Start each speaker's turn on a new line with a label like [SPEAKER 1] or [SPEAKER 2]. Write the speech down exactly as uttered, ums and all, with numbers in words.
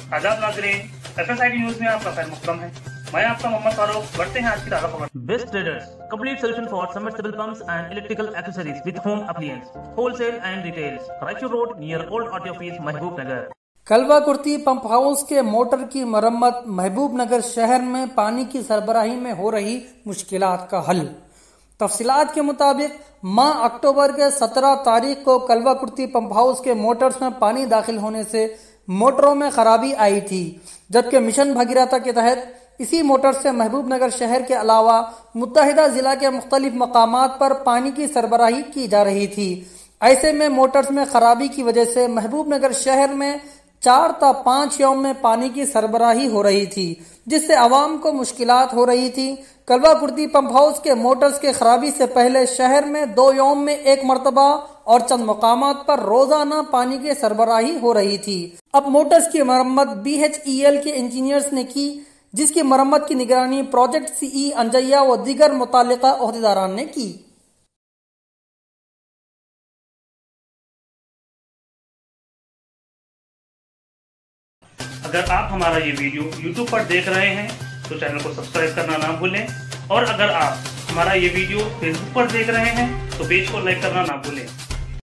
[SPEAKER 1] आदाब नाज़रीन, एफएसआईडी न्यूज में आपका खैर मक़दम है। मैं आपका मोहम्मद फारूक। बढ़ते हैं आज की ताज़ा खबर। Best traders, complete solution for submersible pumps and electrical accessories with home appliance, wholesale and retails, Raichur road near old RT office, Mahbubnagar.
[SPEAKER 2] Kalwakurthy pump house के मोटर की मरम्मत, महबूब नगर शहर में पानी की सरबराही में हो रही मुश्किलात का हल। तफसीलात के मुताबिक माह अक्टूबर के सत्रह तारीख को कलवा कुर्ती पंप हाउस के मोटर्स में पानी दाखिल होने से मोटरों में खराबी आई थी, जबकि मिशन भगीरथ के तहत इसी मोटर से महबूब नगर शहर के अलावा मुत्तहिदा जिला के मुख्तलिफ मकामात पर पानी की सरबराही की जा रही थी। ऐसे में मोटर्स में खराबी की वजह से महबूब नगर शहर में चार ता पांच यौम में पानी की सरबराही हो रही थी, जिससे आवाम को मुश्किलात हो रही थी। कलवा कुर्ती पंप हाउस के मोटर्स के खराबी से पहले शहर में दो यौम में एक मरतबा और चंद मकामात पर रोजाना पानी की सरबराही हो रही थी। अब मोटर्स की मरम्मत बी एच ई एल के इंजीनियर्स ने की, जिसकी मरम्मत की निगरानी प्रोजेक्ट सीई अंजैया व दीगर मुतालिका ओहदेदारान ने की।
[SPEAKER 1] अगर आप हमारा ये वीडियो यूट्यूब पर देख रहे हैं तो चैनल को सब्सक्राइब करना ना भूलें, और अगर आप हमारा ये वीडियो फेसबुक पर देख रहे हैं तो पेज को लाइक करना ना भूलें।